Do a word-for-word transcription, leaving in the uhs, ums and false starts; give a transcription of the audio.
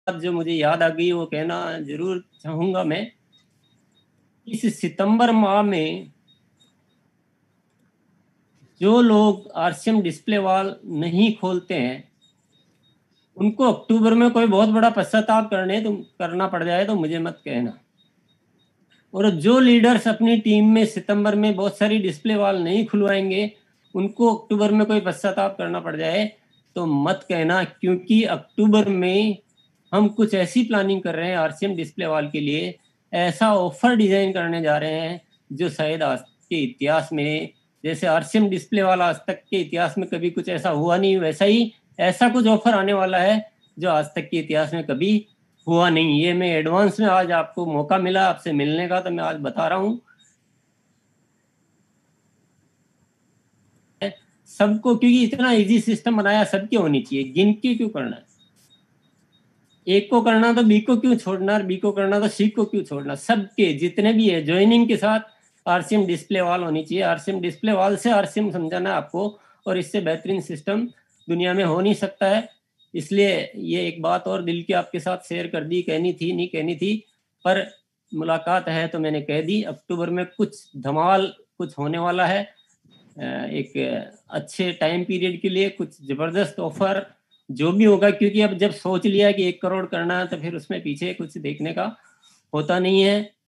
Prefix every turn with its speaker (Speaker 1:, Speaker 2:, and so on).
Speaker 1: जो मुझे याद आ गई वो कहना ज़रूर चाहूँगा मैं। इस सितंबर माह में जो लोग आरसीएम डिस्प्ले वॉल नहीं खोलते हैं, उनको अक्टूबर में कोई बहुत बड़ा पश्चाताप करने तो करना पड़ जाए तो मुझे मत कहना। और जो लीडर्स अपनी टीम में सितंबर में बहुत सारी डिस्प्ले वॉल नहीं खुलवाएँगे, उनको अक्टूबर में कोई पश्चाताप करना पड़ जाए तो मत कहना, क्योंकि अक्टूबर में हम कुछ ऐसी प्लानिंग कर रहे हैं आरसीएम डिस्प्ले वॉल के लिए, ऐसा ऑफर डिज़ाइन करने जा रहे हैं जो शायद आज के इतिहास में, जैसे आरसीएम डिस्प्ले वॉल आज तक के इतिहास में कभी कुछ ऐसा हुआ नहीं, वैसा ही ऐसा कुछ ऑफर आने वाला है जो आज तक के इतिहास में कभी हुआ नहीं। ये मैं एडवांस में आज आपको मौका मिला आपसे मिलने का, तो मैं आज बता रहा हूँ। सबको, क्योंकि इतना इजी सिस्टम बनाया, सबकी होनी चाहिए, गिन के क्यों करना है? एक को करना तो बी को क्यों छोड़ना, और बी को करना तो सी को क्यों छोड़ना? सबके जितने भी है ज्वाइनिंग के साथ आरसीएम डिस्प्ले वॉल होनी चाहिए। आरसीएम डिस्प्ले वॉल से आरसीएम समझाना है आपको, और इससे बेहतरीन सिस्टम दुनिया में हो नहीं सकता है। इसलिए ये एक बात और दिल की आपके साथ शेयर कर दी, कहनी थी नहीं कहनी थी, पर मुलाकात है तो मैंने कह दी। अक्टूबर में कुछ धमाल कुछ होने वाला है, एक अच्छे टाइम पीरियड के लिए कुछ जबरदस्त ऑफर जो भी होगा, क्योंकि अब जब सोच लिया कि एक करोड़ करना है तो फिर उसमें पीछे कुछ देखने का होता नहीं है।